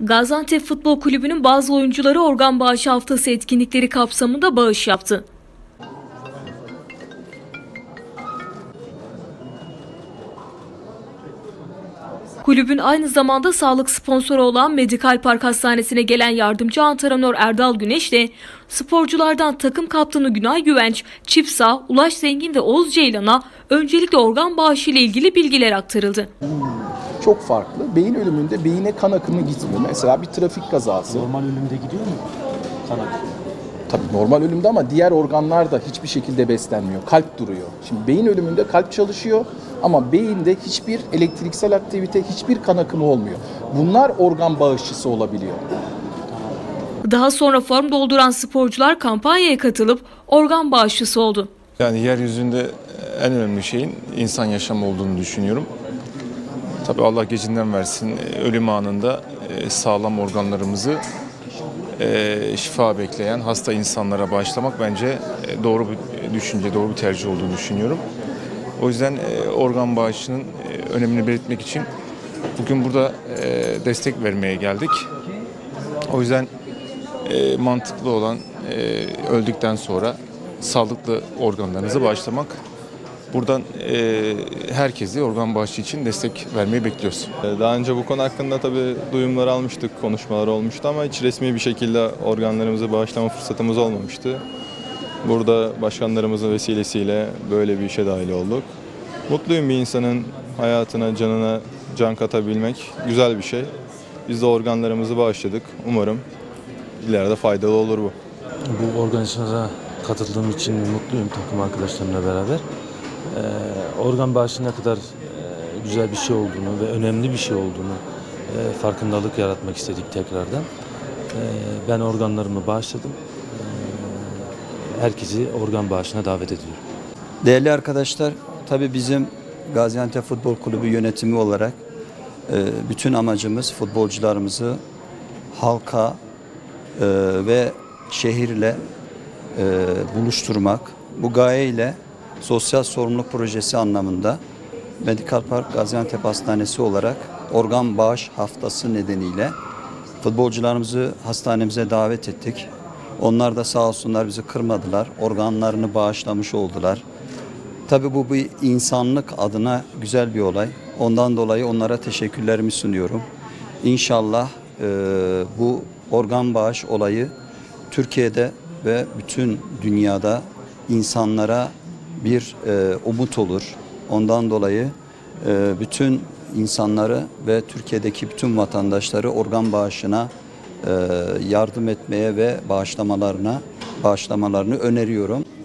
Gaziantep Futbol Kulübü'nün bazı oyuncuları organ bağışı haftası etkinlikleri kapsamında bağış yaptı. Kulübün aynı zamanda sağlık sponsoru olan Medikal Park Hastanesi'ne gelen yardımcı antrenör Erdal Güneş de sporculardan takım kaptanı Günay Güvenç, Çipsa, Ulaş Zengin ve Oğuz Ceylan'a öncelikle organ bağışı ile ilgili bilgiler aktarıldı. Çok farklı. Beyin ölümünde beyine kan akımı gitmiyor. Mesela bir trafik kazası. Normal ölümde gidiyor mu kan akımı? Tabii normal ölümde ama diğer organlar da hiçbir şekilde beslenmiyor. Kalp duruyor. Şimdi beyin ölümünde kalp çalışıyor ama beyinde hiçbir elektriksel aktivite, hiçbir kan akımı olmuyor. Bunlar organ bağışçısı olabiliyor. Daha sonra form dolduran sporcular kampanyaya katılıp organ bağışçısı oldu. Yani yeryüzünde en önemli şeyin insan yaşamı olduğunu düşünüyorum. Tabii Allah gecinden versin, ölüm anında sağlam organlarımızı şifa bekleyen hasta insanlara bağışlamak bence doğru bir düşünce, doğru bir tercih olduğunu düşünüyorum. O yüzden organ bağışının önemini belirtmek için bugün burada destek vermeye geldik. O yüzden mantıklı olan öldükten sonra sağlıklı organlarınızı bağışlamak. Buradan herkesi organ bağışı için destek vermeyi bekliyoruz. Daha önce bu konu hakkında tabii duyumlar almıştık, konuşmalar olmuştu ama hiç resmi bir şekilde organlarımızı bağışlama fırsatımız olmamıştı. Burada başkanlarımızın vesilesiyle böyle bir işe dahil olduk. Mutluyum, bir insanın hayatına, canına can katabilmek güzel bir şey. Biz de organlarımızı bağışladık. Umarım ileride faydalı olur bu. Bu organizasyona katıldığım için mutluyum takım arkadaşlarımla beraber. Organ bağışı ne kadar güzel bir şey olduğunu ve önemli bir şey olduğunu farkındalık yaratmak istedik tekrardan. Ben organlarımı bağışladım. Herkesi organ bağışına davet ediyorum. Değerli arkadaşlar, tabii bizim Gaziantep Futbol Kulübü yönetimi olarak bütün amacımız futbolcularımızı halka ve şehirle buluşturmak. Bu gayeyle sosyal sorumluluk projesi anlamında Medikal Park Gaziantep Hastanesi olarak organ bağış haftası nedeniyle futbolcularımızı hastanemize davet ettik. Onlar da sağ olsunlar bizi kırmadılar. Organlarını bağışlamış oldular. Tabii bu bir insanlık adına güzel bir olay. Ondan dolayı onlara teşekkürlerimi sunuyorum. İnşallah bu organ bağış olayı Türkiye'de ve bütün dünyada insanlara bir umut olur. Ondan dolayı bütün insanları ve Türkiye'deki bütün vatandaşları organ bağışına yardım etmeye ve bağışlamalarını öneriyorum.